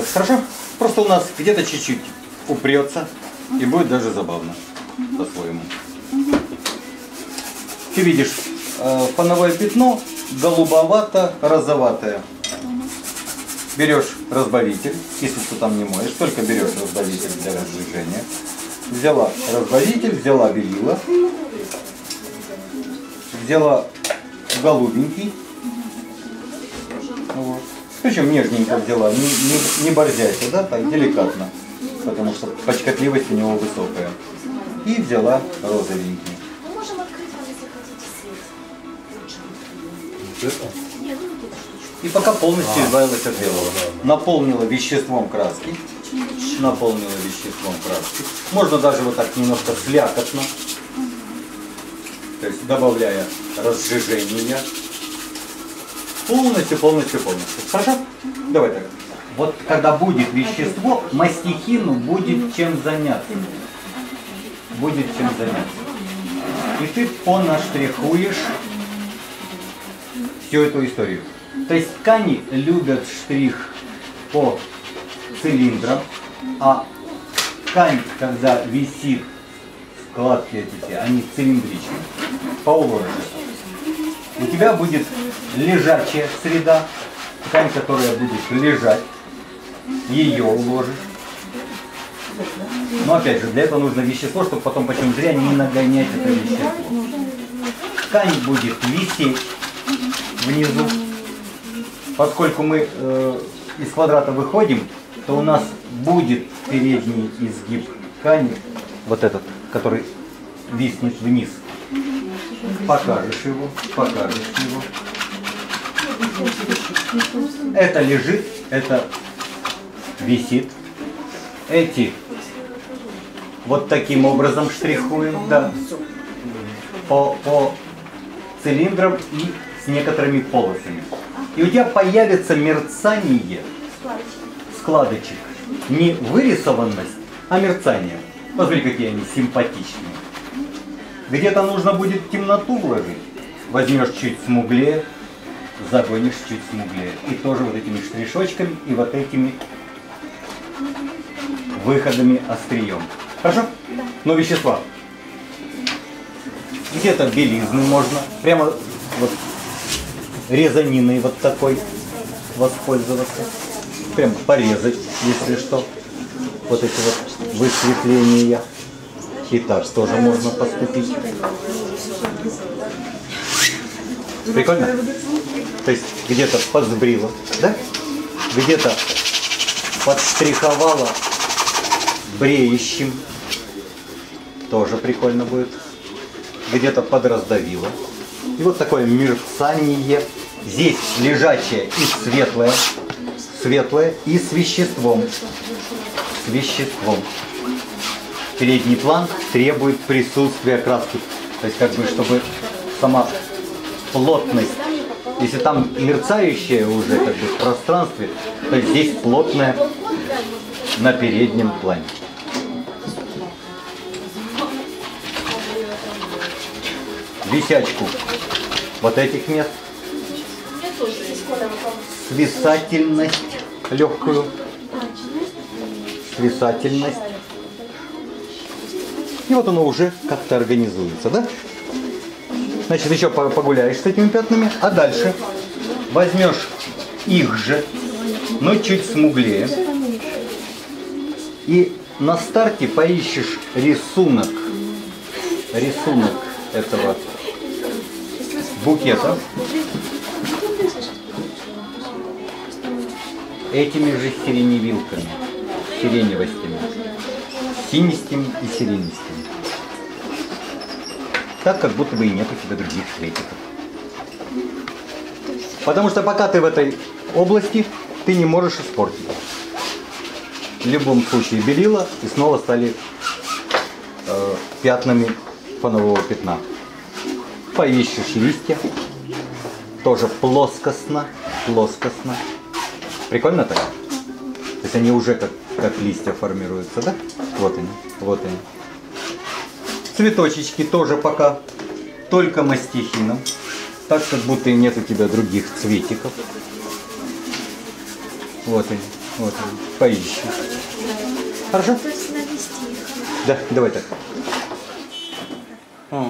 делать, хорошо? Просто у нас где-то чуть-чуть упрется и будет даже забавно по-своему. Ты видишь фоновое пятно голубовато-розоватое. Берешь разбавитель, если ты там не моешь, только берешь разбавитель для разжижения. Взяла разбавитель, взяла белила, взяла голубенький. Вот. Причем нежненько взяла, не борзяйся, да, так деликатно, потому что почкотливость у него высокая. И взяла розовенький. Мы можем открыть вам, если хотите, свет. И пока полностью избавилась от белого. Наполнила веществом краски. Наполнила веществом краски. Можно даже вот так немножко слякотно. То есть добавляя разжижения. Полностью. Хорошо? Давай так. Вот когда будет вещество, мастихину будет чем заняться. Будет чем заняться. И ты понаштрихуешь всю эту историю. То есть ткани любят штрих по цилиндрам, а ткань, когда висит, складки эти, они цилиндричные, поуложишь. У тебя будет лежачая среда, ткань, которая будет лежать, ее уложишь. Но опять же, для этого нужно вещество, чтобы потом почему зря не нагонять это вещество. Ткань будет висеть внизу. Поскольку мы из квадрата выходим, то у нас будет передний изгиб ткани, вот этот, который виснет вниз. Покажешь его. Это лежит, это висит. Эти вот таким образом штрихуем, да, по цилиндрам и с некоторыми полосами. И у тебя появится мерцание складочек. Не вырисованность, а мерцание. Посмотри, какие они симпатичные. Где-то нужно будет темноту вложить. Возьмешь чуть смуглее, загонишь чуть смуглее. И тоже вот этими штришочками и вот этими выходами острием. Хорошо? Да. Но вещества. Где-то белизны можно. Прямо вот резаниной вот такой воспользоваться. Прям порезать, если что. Вот эти вот высветления. И так тоже можно поступить. Прикольно? То есть где-то подсбрила, да? Где-то подштриховала бреющим. Тоже прикольно будет. Где-то подраздавила. И вот такое мерцание. Здесь лежачее и светлое. Светлое и с веществом. С веществом. Передний план требует присутствия краски. То есть как бы, чтобы сама плотность, если там мерцающая уже как бы в пространстве, то здесь плотная на переднем плане. Висячку вот этих мест. Свисательность легкую. Свисательность. И вот оно уже как-то организуется, да? Значит, еще погуляешь с этими пятнами, а дальше возьмешь их же, но чуть смуглее. И на старте поищешь рисунок этого букета этими же сиреневилками, сиреневостями, синистыми и сиренистыми. Так, как будто бы и нет у тебя других цветиков. Потому что пока ты в этой области, ты не можешь испортить. В любом случае белила и снова стали пятнами фонового пятна. Поищешь листья, тоже плоскостно. Прикольно так? То есть они уже как листья формируются, да? Вот они. Цветочечки тоже пока только мастихином. Так, как будто и нет у тебя других цветиков. Вот они. Вот, поищи. Хорошо? То есть навести их. Да, давай так. О.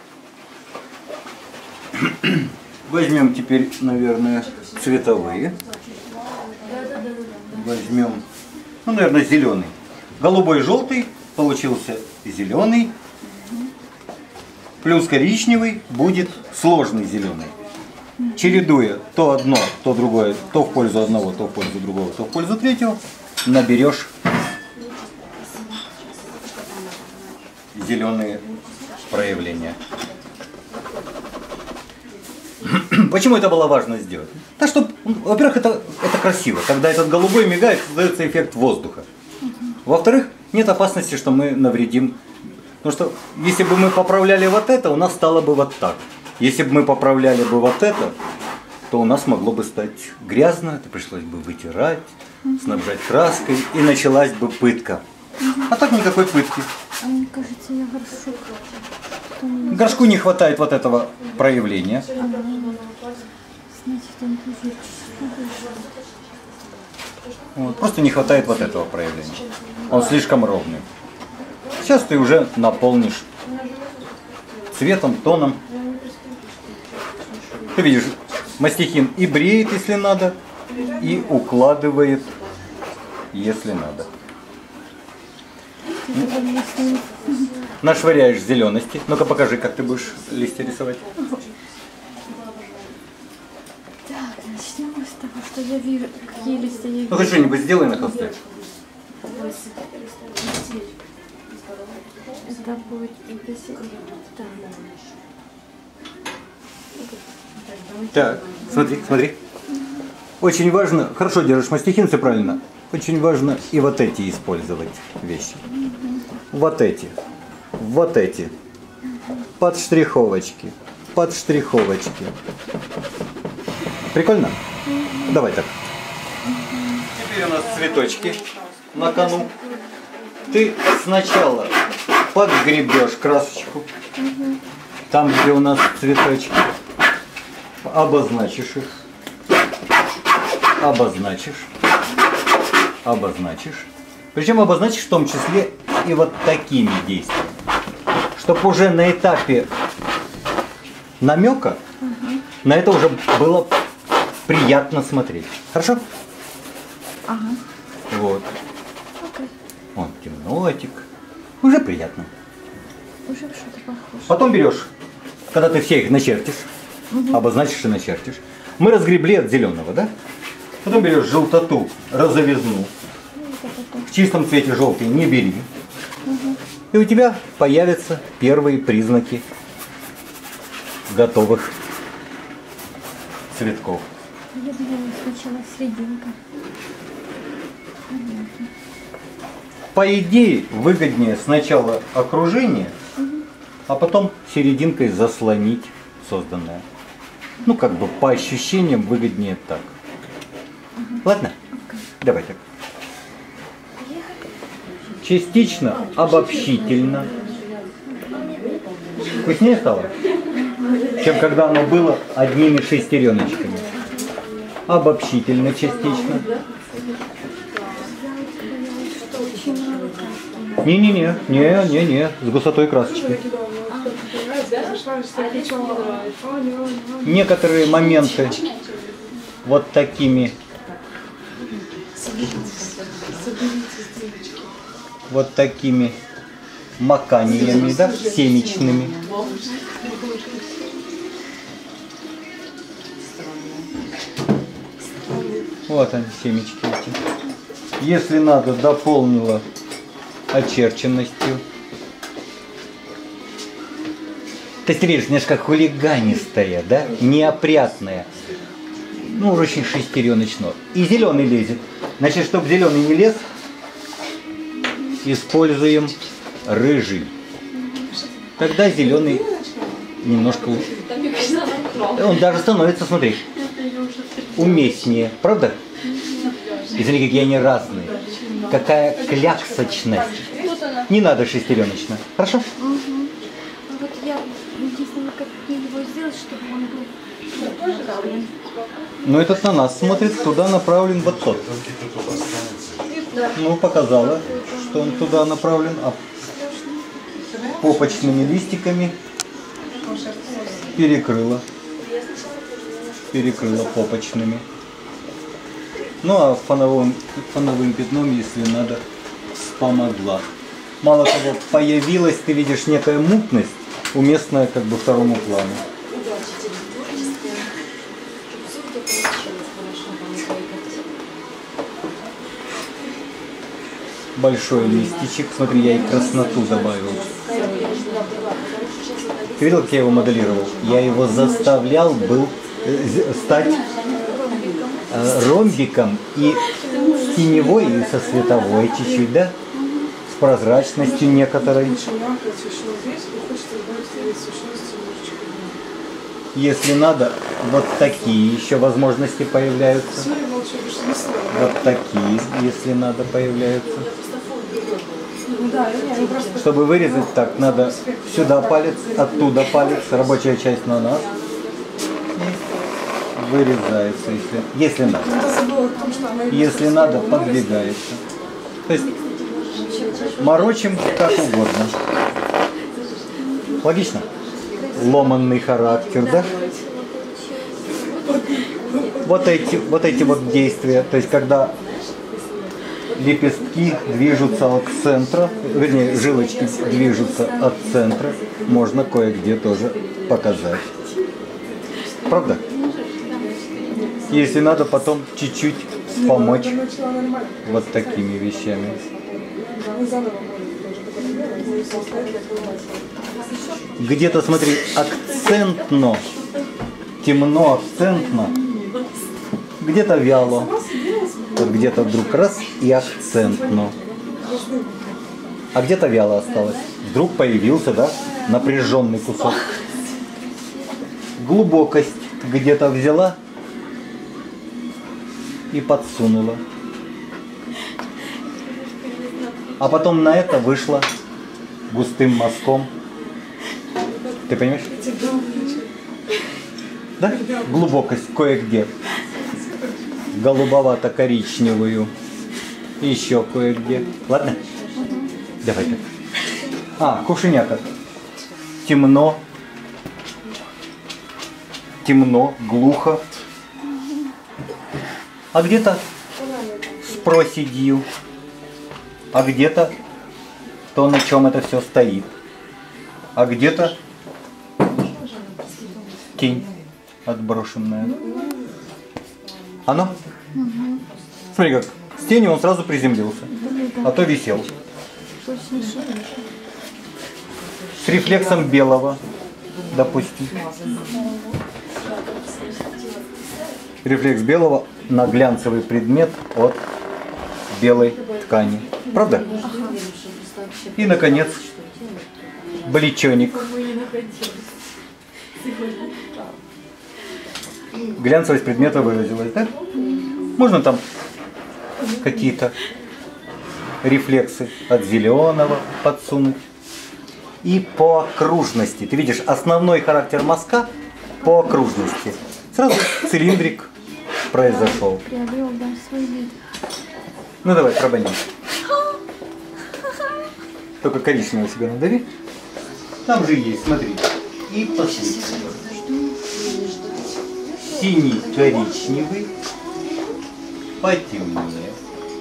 Возьмем теперь, наверное, цветовые. Возьмем, ну, наверное, зеленый. Голубой, желтый, получился зеленый. Плюс коричневый будет сложный зеленый. Чередуя то одно, то другое, то в пользу одного, то в пользу другого, то в пользу третьего, наберешь зеленые проявления. Почему это было важно сделать? Да, чтобы, во-первых, это красиво. Когда этот голубой мигает, создается эффект воздуха. Во-вторых, нет опасности, что мы навредим. Потому что если бы мы поправляли вот это, у нас стало бы вот так. Если бы мы поправляли бы вот это, то у нас могло бы стать грязно, это пришлось бы вытирать, снабжать краской, и началась бы пытка. А так никакой пытки. А мне кажется, я горшок. Горшку не хватает вот этого проявления. Значит, он тоже. Вот, просто не хватает вот этого проявления. Он слишком ровный. Сейчас ты уже наполнишь цветом, тоном. Ты видишь, мастихин и бреет, если надо, и укладывает, если надо. Нашвыряешь зелености. Ну-ка покажи, как ты будешь листья рисовать. Так, начнем с того, что я вижу, какие листья я вижу. Ну хоть что-нибудь сделай на холсте. Это будет Так, смотри. Очень важно, хорошо держишь мастихин, все правильно. Очень важно и вот эти использовать вещи. Вот эти. Подштриховочки. Прикольно? Давай так. Теперь у нас цветочки на кону. Ты сначала подгребешь красочку. Там, где у нас цветочки. Обозначишь их. Обозначишь. Причем обозначишь в том числе и вот такими действиями. Чтобы уже на этапе намека на это уже было приятно смотреть. Хорошо? Ага. Вот. Окей. Вон темнотик. Уже приятно. Уже что-то похоже. Потом берешь, когда ты все их начертишь, обозначишь и начертишь. Мы разгребли от зеленого, да? Потом берешь желтоту, розовизну. В чистом цвете желтый не бери. И у тебя появятся первые признаки готовых цветков. Я думала сначала серединка. По идее, выгоднее сначала окружение, а потом серединкой заслонить созданное. Ну, как бы по ощущениям выгоднее так. Ладно? Давай так. Частично обобщительно. Вкуснее стало? Чем когда оно было одними шестереночками. Обобщительно частично. Не, с густой красочки. Некоторые моменты вот такими маканиями, да, семечными. Вот они, семечки эти. Если надо, дополнила очерченностью. Ты видишь, немножко хулиганистая, да? Неопрятная. Ну, очень шестереночно. И зеленый лезет. Значит, чтобы зеленый не лез, используем рыжий. Тогда зеленый немножко... Он даже становится, смотри, уместнее. Правда? И смотри, какие они разные. Какая кляксочность. Не надо шестереночно. Хорошо? Вот я единственное, как его сделать, чтобы он был Но этот на нас смотрит, туда направлен вот тот. Ну, показала, что он туда направлен, а попочными листиками перекрыла попочными. Ну, а фоновым пятном, если надо, помогла. Мало того, появилась, ты видишь, некая мутность, уместная как бы второму плану. Большой листичек. Смотри, я и красноту добавил. Ты видел, как я его моделировал? Я его заставлял стать ромбиком и с теневой, и со световой чуть-чуть, да? С прозрачностью некоторой. Если надо, вот такие еще возможности появляются. Вот такие, если надо, появляются. Чтобы вырезать так, надо сюда палец, оттуда палец, рабочая часть на нас. И вырезается, если надо. Если надо, подвигается. То есть морочим как угодно. Логично? Ломанный характер, да? Вот эти вот действия, то есть когда лепестки движутся от центра, вернее, жилочки движутся от центра, можно кое-где тоже показать. Правда? Если надо, потом чуть-чуть помочь вот такими вещами. Где-то, смотри, акцентно, темно, акцентно, где-то вяло, вот где-то вдруг раз и акцентно, а где-то вяло осталось. Вдруг появился, да, напряженный кусок. Глубокость где-то взяла и подсунула. А потом на это вышла густым мазком. Ты понимаешь? Да? Глубокость кое-где. Голубовато-коричневую. Еще кое-где. Ладно? Давай так. Кувшиняка. Темно. Темно, глухо. А где-то с проседью. А где-то то, на чем это все стоит. А где-то тень отброшенная. Оно? Смотри как. С тенью он сразу приземлился. А то висел. С рефлексом белого, допустим. Рефлекс белого на глянцевый предмет от белой ткани. Правда? И, наконец, блеченик. Глянцевость предмета выразилась, да? Можно там какие-то рефлексы от зеленого подсунуть. И по окружности. Ты видишь, основной характер мазка по окружности. Сразу цилиндрик произошел. Ну давай, пробаним. Только коричневого себе надави. Там же есть, смотри. И посмотри. Синий, коричневый, потемнее.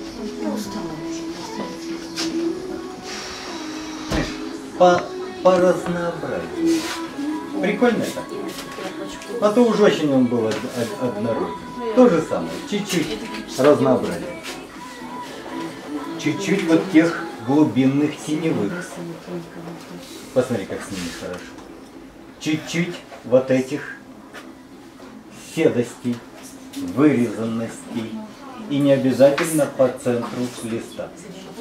По разнообразию. Прикольно это? А то уж очень он был однородный. То же самое, чуть-чуть разнообразие. Чуть-чуть вот тех глубинных теневых. Посмотри, как с ними хорошо. Чуть-чуть вот этих седостей, вырезанностей. И не обязательно по центру листа.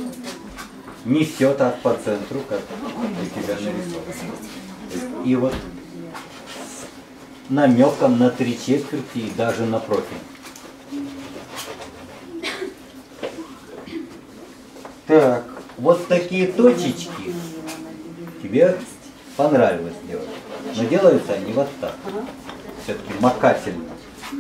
Несет по центру, как у тебя нарисовано. И вот с намеком на 3/4 и даже на профиль. Так, вот такие точечки тебе понравилось делать. Но делаются они вот так. все-таки макательно.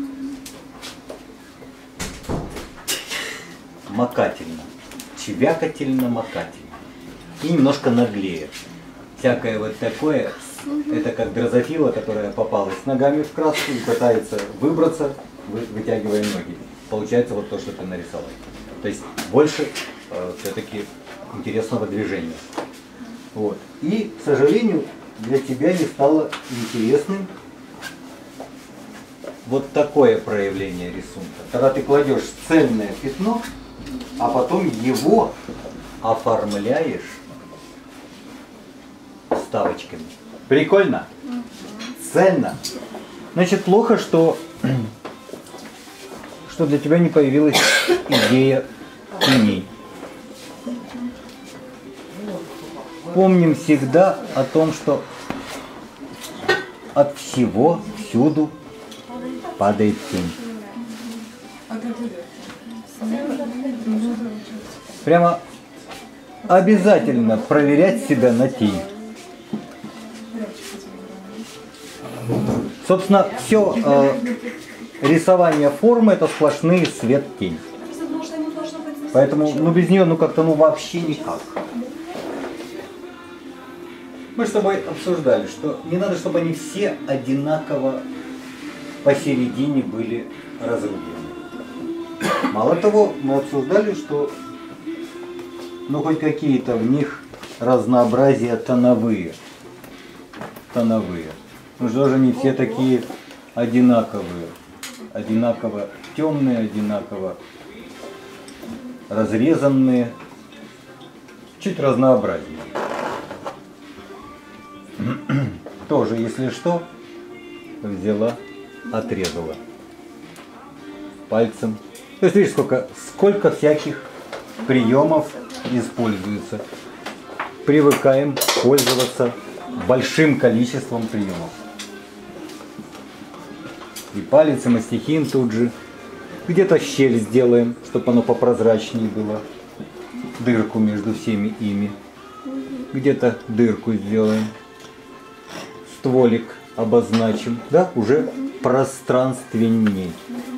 Макательно. Чвякательно-макательно. И немножко наглее. Всякое вот такое, это как дрозофила, которая попалась ногами в краску и пытается выбраться, вытягивая ноги. Получается вот то, что ты нарисовал. То есть больше все-таки интересного движения. Вот. И, к сожалению, для тебя не стало интересным вот такое проявление рисунка. Когда ты кладешь цельное пятно, а потом его оформляешь вставочками. Прикольно? Цельно. Значит, плохо, что для тебя не появилась идея теней. Помним всегда о том, что от всего, всюду падает тень. Прямо обязательно проверять себя на тень. Собственно, все рисование формы — это сплошные свет-тень. Поэтому, без нее, как-то, вообще никак. Мы с тобой обсуждали, что не надо, чтобы они все одинаково посередине были разрублены. Мало того, мы обсуждали, что хоть какие-то в них разнообразия тоновые. Ну что же не все такие одинаковые. Одинаково темные, одинаково разрезанные. Чуть разнообразнее. Тоже, если что, взяла, отрезала пальцем. То есть видишь, сколько всяких приемов используется. Привыкаем пользоваться большим количеством приемов. И палец, и мастихин тут же. Где-то щель сделаем, чтобы оно попрозрачнее было. Дырку между всеми ими. Где-то дырку сделаем. Стволик обозначим. Да, уже пространственней.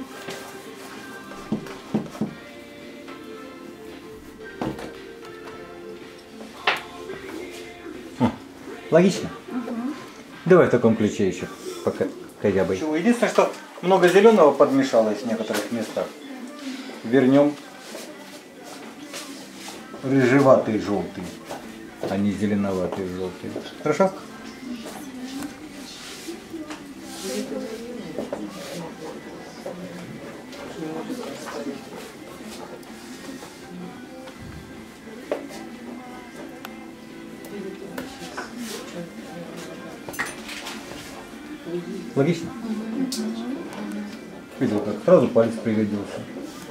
Логично? Давай в таком ключе еще, пока корябой. Единственное, что много зеленого подмешалось в некоторых местах. Вернем рыжеватый желтый, а не зеленоватый желтый. Хорошо? Логично? Видел, как сразу палец пригодился.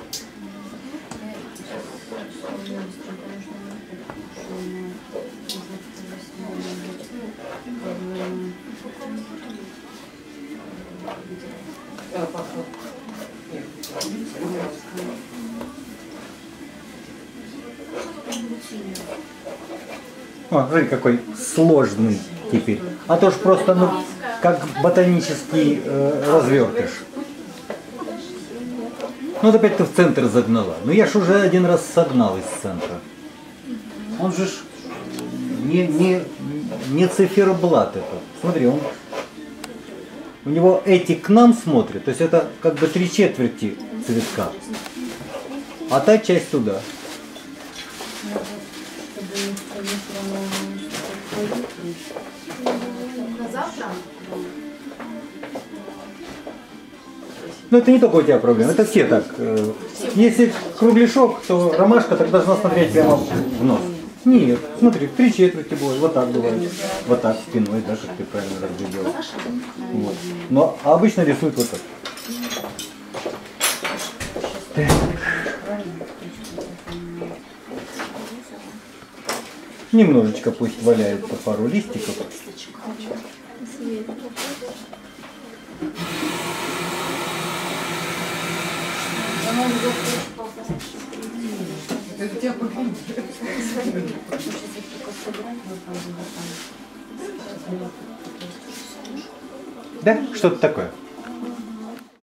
Смотри, какой сложный теперь. А то ж просто, как ботанический развертыш. Вот опять ты в центр загнала. Я ж уже один раз согнал из центра. Он же не циферблат этот. Смотри, у него эти к нам смотрят, то есть это как бы 3/4 цветка. А та часть туда. Это не только у тебя проблема, это все так. Если кругляшок, то ромашка так должна смотреть прямо в нос. Нет, смотри, 3/4 будет, вот так бывает. Вот так спиной, да, как ты правильно разглядел. Вот. Но обычно рисуют вот так. Немножечко пусть валяется пару листиков. Да? Что-то такое.